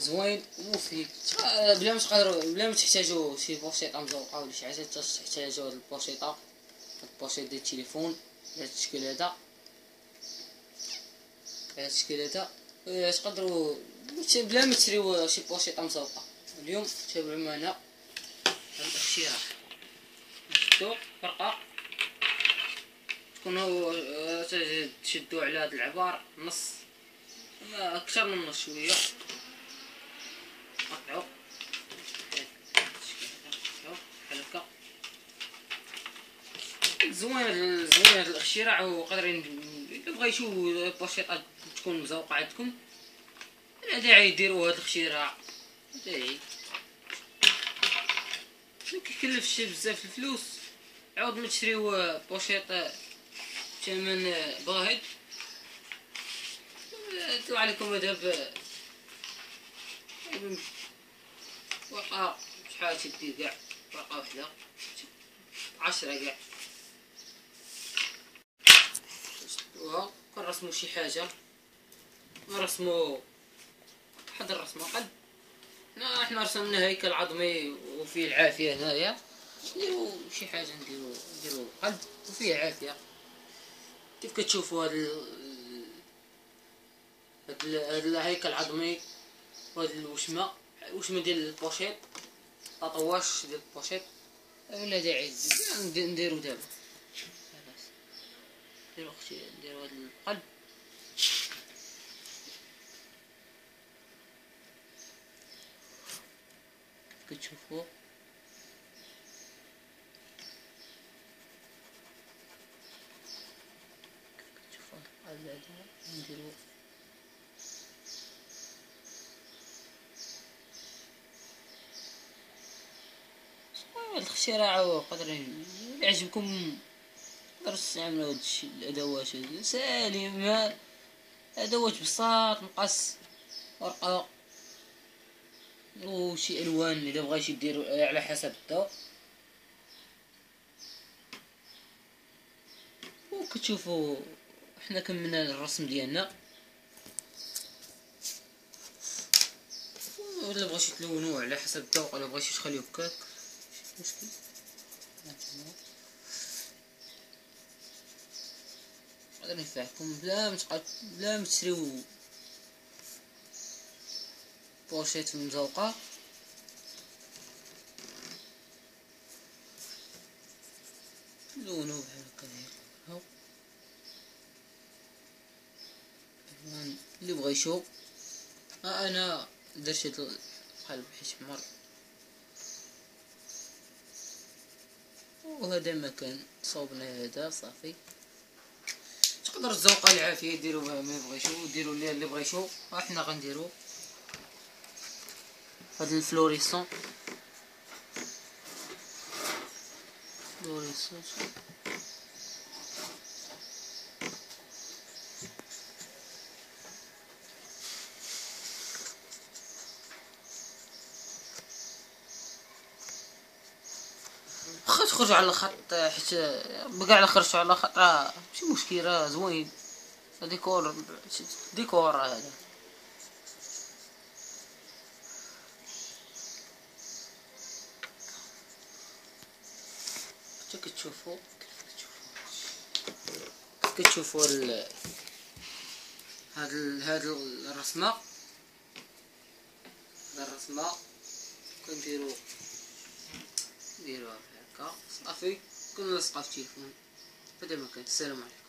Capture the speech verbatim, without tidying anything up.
زوين ومفيد بلا ما تقدروا بلا ما تحتاجوا شي بوشيطه مزوقه ولا شي حاجه تحتاجوا هاد البوشيطه هاد البوشيط ديال التليفون بهاد الشكل هذا بهاد الشكل هذا تقدروا بلا ما تشريو شي بوشيطه مزوقه. اليوم تابعوا معنا هاد الاختراع نشدو فرقه تكونوا تشدوا على هاد العبار نص اكثر من نص شويه قطعوا بحال هكا. زوين زوين هاد الاختراع وقادرين الا بغيتو بوشيطه تكون مزوقه عندكم لا داعي ديروا هاد الاختراع داعي ما كيكلفش بزاف الفلوس. عوض ما تشريو بوشيط ثمن باهظ طلع عليكم هذا ورقه شحال تدير كاع ورقه وحده عشرة كاع شدوها كنرسمو شي حاجه نرسمو واحد الرسمه قلب. حنا حنا رسمنا هيكل عظمي وفيه العافيه هنايا نديرو شي حاجه نديرو نديرو قلب وفيه عافيه. كيف كتشوفوا هاد هاد الهيكل العظمي وهاد الوشمه الوشمه ديال البوشيط طاطواش ديال البوشيط ولا داعي نديرو دابا نديرو اختي نديرو هاد القلب كتشوفوا كتشوفوا القلب هذا نديرو هاد الاختراع قادرين يعجبكم تقدروا تستعملوا هادشي الادوات هادي سالمه ادوات بساط مقص ورقه وشي الوان الا بغيتي ديروا على حسب الذوق. وكتشوفوا حنا كملنا الرسم ديالنا ولا بغيتي تلونوه على حسب الذوق ولا بغيتي تخليوه هكاك ماشي مشكل. غادي ينفعكم بلا ما تبقاو بلا ما تشريو بوشيط مزوقه. لونو بحال هكا هاو الوان اللي بغيتو. ها انا درت هاد القلب حيت حمر وهذا المكان صوبنا هذا صافي. تقدروا تزوقوا العافيه ديروا بها ما بغيتو ديروا ليها اللي بغيتو. ها حنا غنديروا هاد الفلوريسون فلوريسون واخا تخرجوا على الخط حيت بقى على خرجتوا على الخط راه ماشي مشكل راه زوين ديكور ديكور هذا. حتى كتشوفوا كتشوفوا ال هاد ال هاد الرسمه هاد الرسمه كنديروا نديروها هكا صافي كنلصقها في التليفون. هذا ما كان. السلام عليكم.